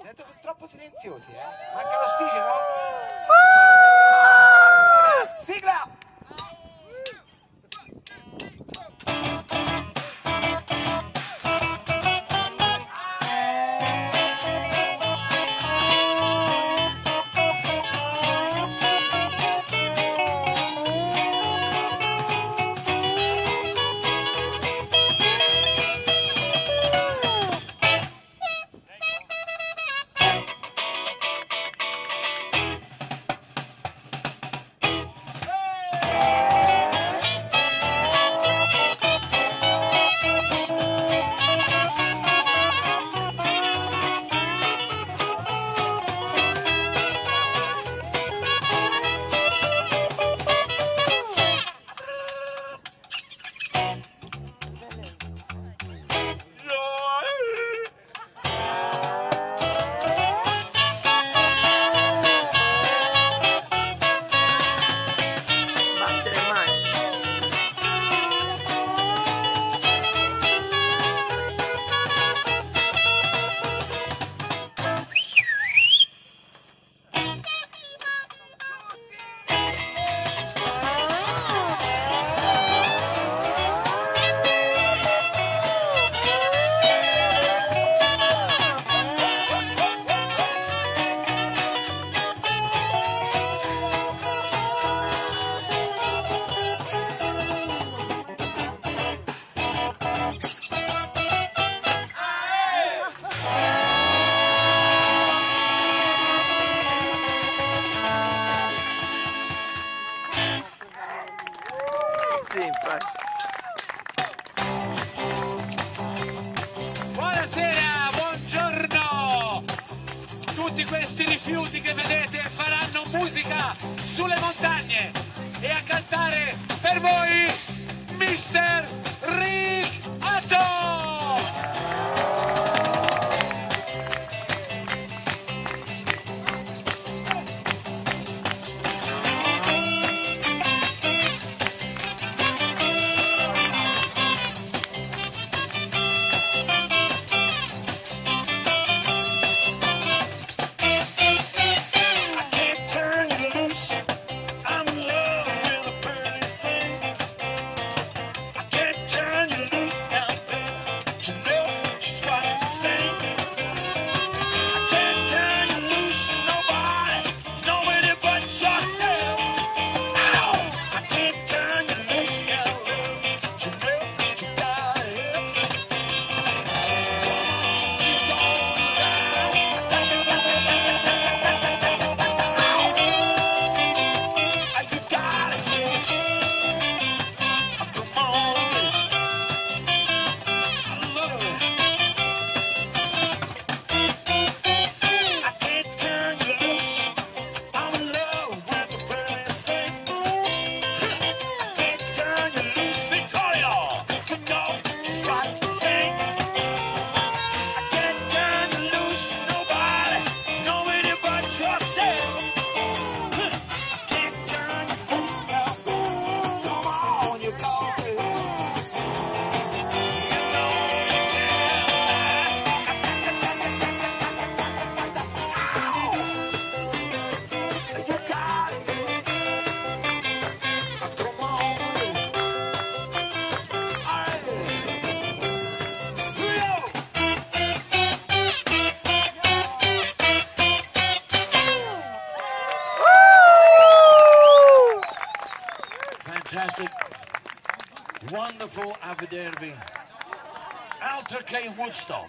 Siete troppo silenziosi, Manca l'ossigeno? Sigla! Buonasera, buongiorno! Tutti questi rifiuti che vedete faranno musica sulle montagne e a cantare per voi Mr. Rick Atto! Fantastic, wonderful a vedervi, altro che Woodstock.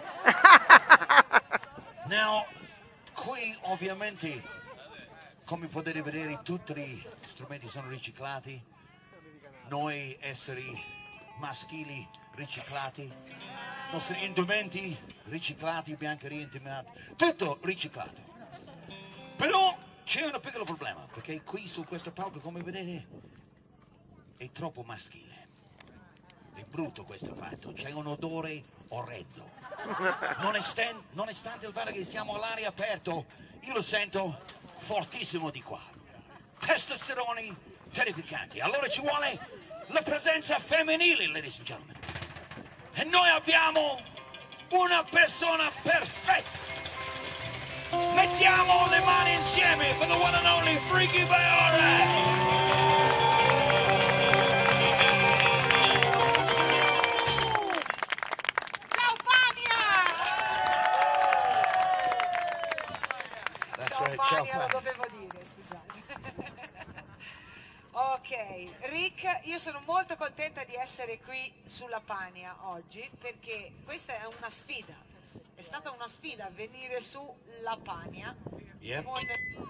Now, qui ovviamente, come potete vedere, tutti gli strumenti sono riciclati, noi esseri maschili riciclati, i nostri indumenti riciclati, biancheria intimata, tutto riciclato. Però c'è un piccolo problema, perché qui su questo palco, come vedete, è troppo maschile. È brutto questo fatto, c'è un odore orrendo. Nonostante il fatto che siamo all'aria aperta, io lo sento fortissimo di qua. Testosteroni terrificanti. Allora ci vuole la presenza femminile, ladies and gentlemen. E noi abbiamo una persona perfetta Mettiamo le mani insieme for the one and only Freaky Bayore! Ciao, lo dovevo dire, scusate. Ok, Rick, io sono molto contenta di essere qui sulla Pania oggi perché questa è una sfida. È stata una sfida venire sulla Pania. Yep. Con...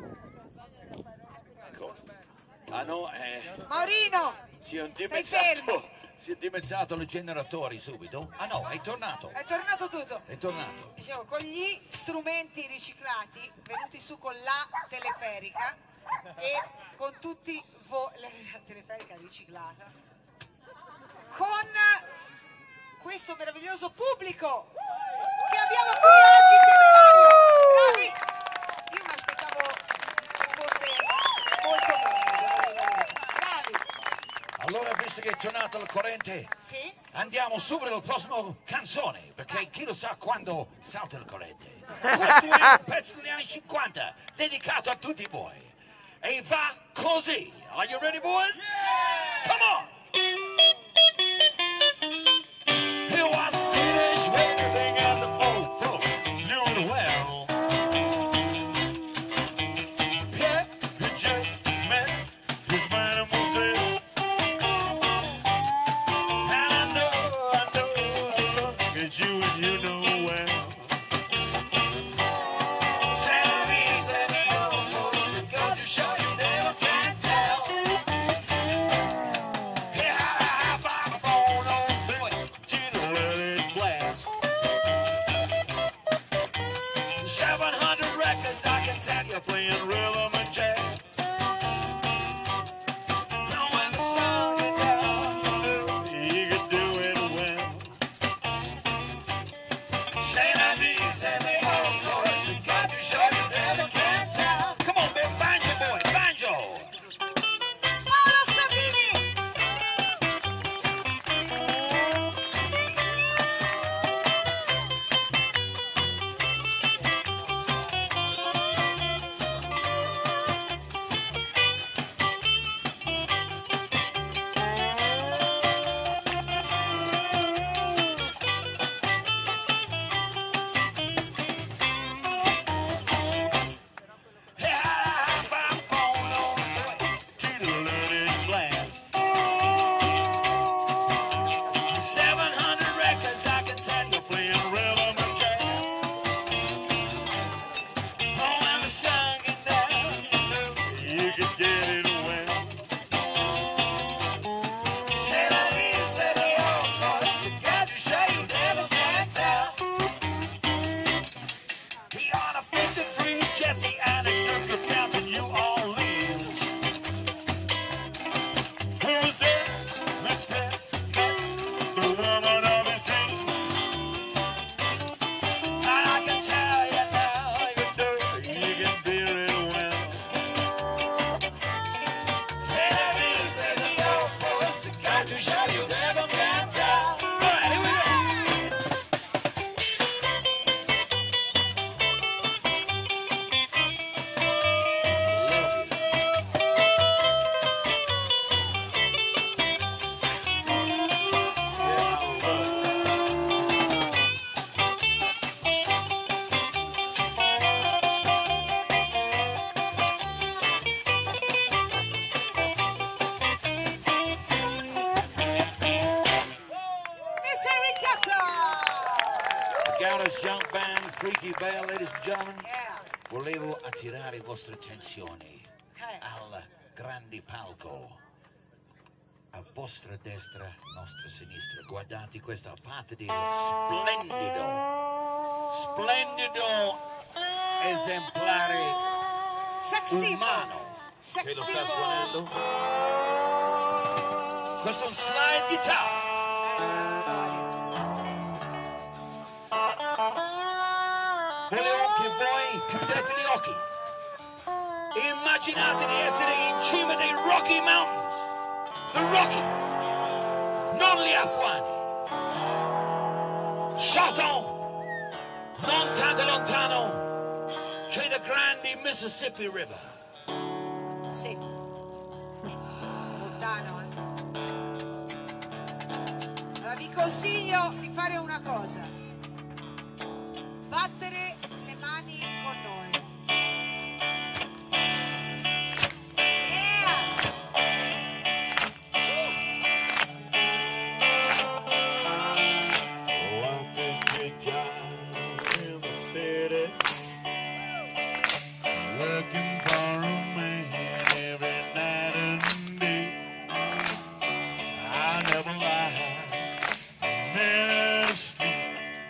Ah no, Maurino! stai fermo! Si è dimezzato i generatori subito. Ah no, è tornato. È tornato tutto. È tornato. Dicevo, con gli strumenti riciclati venuti su con la teleferica e con tutti la teleferica riciclata, con questo meraviglioso pubblico che abbiamo qui oggi, temerario. Bravi! Io mi aspettavo foste molto meglio. Bravi! Allora, visto che è tornato il corrente, Sì? andiamo subito alla prossima canzone, perché chi lo sa quando salta il corrente. Questo è un pezzo degli anni 50, dedicato a tutti voi. E va così. Are you ready, boys? Come on! It was a teenage wedding and the old folks knew it well. Pierre had just met his mademoiselle. And I know, that you know well. Playing rhythm and jazz. Now when the sun is down, you can do it well. Say la vie, say me all for us. Got to show you never can tell. Come on, big banjo boy, banjo. Paolo Savini! Junk Band, Freaky Bell, ladies and gentlemen. Yeah. Volevo attirare vostra attenzione al grande palco. A vostra destra, nostra sinistra. Guardate questa parte del splendido esemplare umano che lo sta suonando. Questo è un slide guitar. Volevo che voi chiudete gli occhi. Immaginate di essere in cima dei Rocky Mountains. The Rockies. Non gli Afghani. Sotto, non tanto lontano, c'è The Mississippi River. Sì. Lontano, Allora vi consiglio di fare una cosa. Battere le mani con noi. Yeah! Oh, I think they drive in the city, working for a man every night and day. I never lied, ministry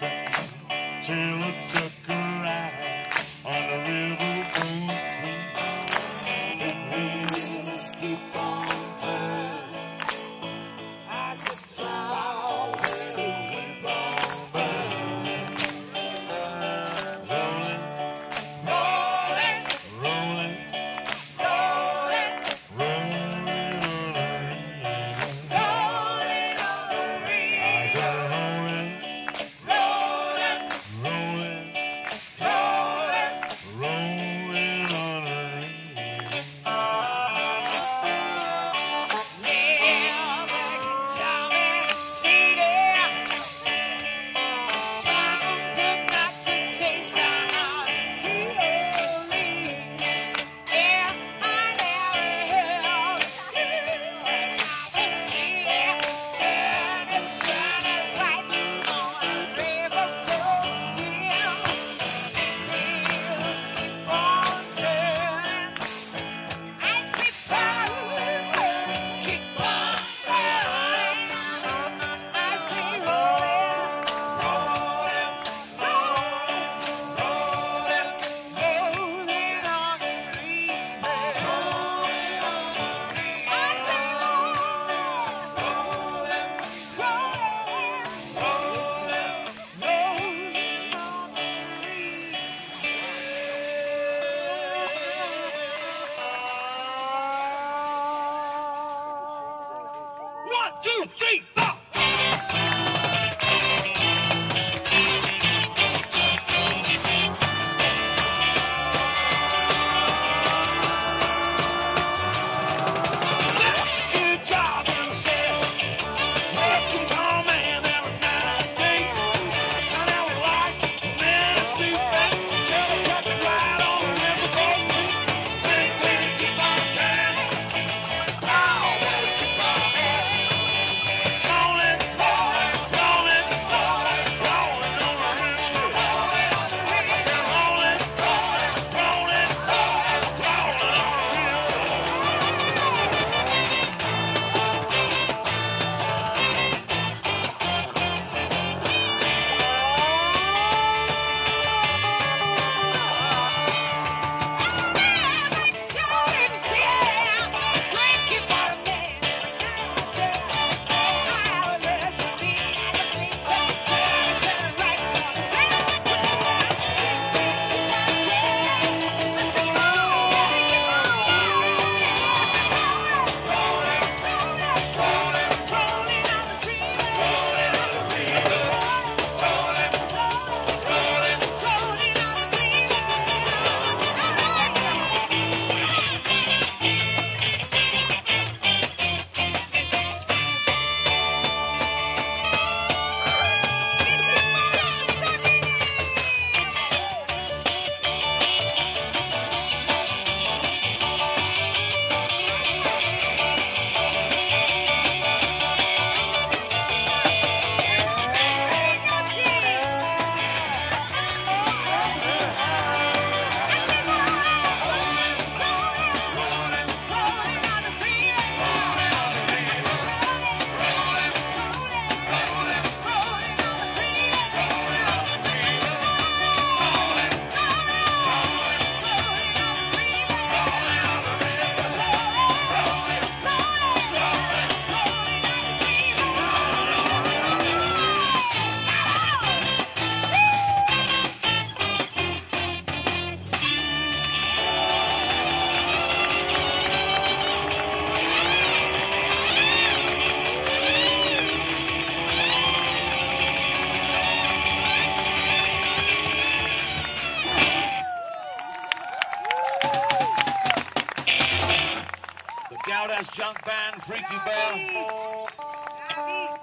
on, Freaky Bell. Bravi.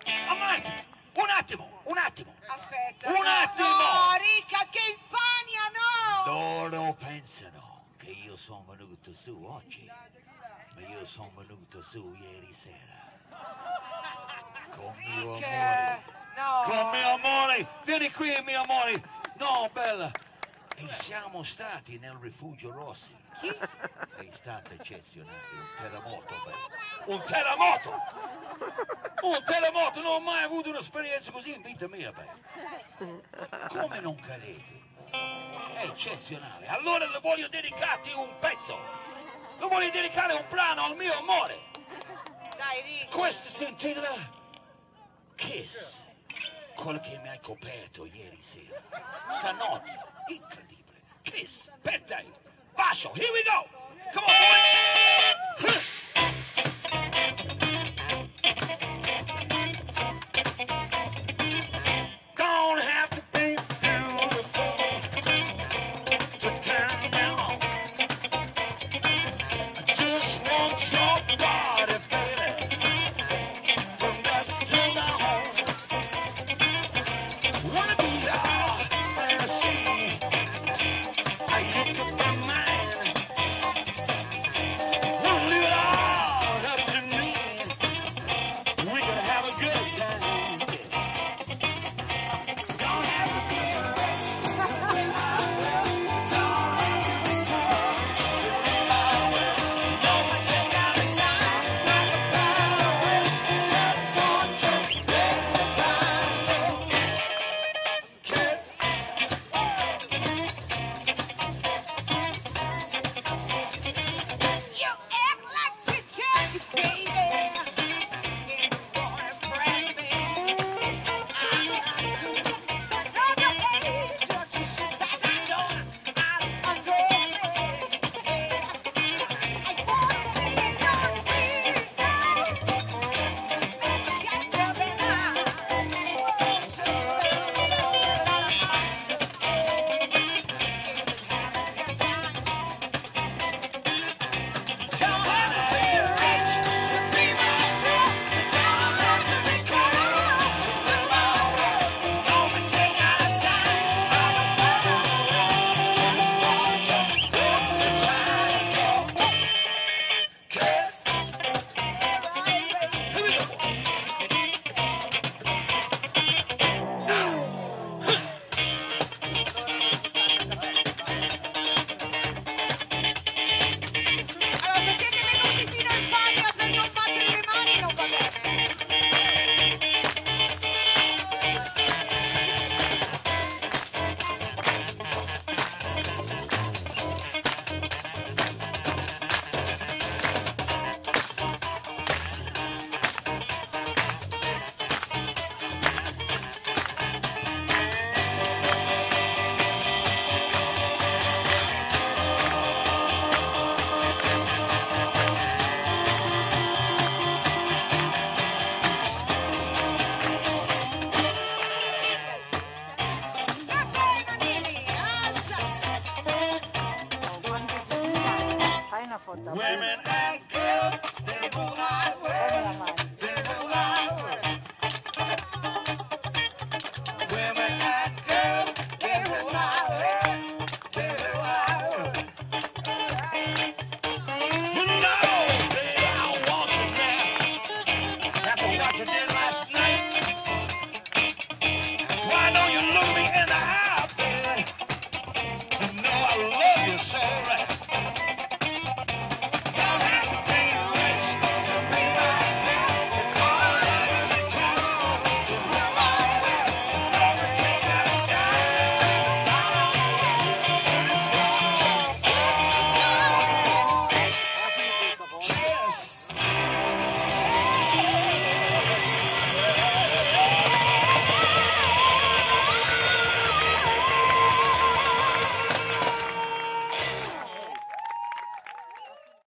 Un attimo. Aspetta. Un attimo. No, Ricca, che in Pania, no! Loro pensano che io sono venuto su oggi, ma io sono venuto su ieri sera. Con mio amore. No. Con mio amore. Vieni qui, mio amore. No, bella. E siamo stati nel Rifugio Rossi. Chi? È stato eccezionale, un terremoto, bella. Un terremoto! Un terremoto, non ho mai avuto un'esperienza così in vita mia, bella. Come non credete? È eccezionale. Allora le voglio dedicarti un pezzo. Le voglio dedicare un brano al mio amore. Dai, Ricca. Questo si intitola Kiss. Quello che mi hai coperto ieri sera. Stanotte, incredibile. Kiss, per te. Bacio, here we go. Come on, boy.